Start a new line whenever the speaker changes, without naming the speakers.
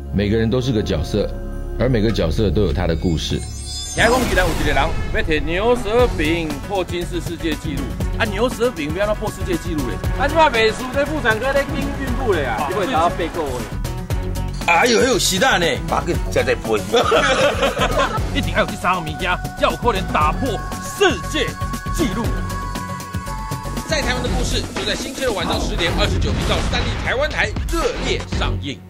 每个人都是个角色，而每个角色都有他的故事。
听讲宜兰有一个人要摕牛舌饼破金氏世界纪录，牛舌饼要怎破世界纪录嘞？怎么袂输在妇产科咧经孕妇嘞啊？因为打8个月。
哎呦，时蛋呢？
把个加在背。
一定要有这3个物件，才有可能打破世界纪录。
在台湾的故事，就在星期六晚上10点29频道3立台湾台热烈上映。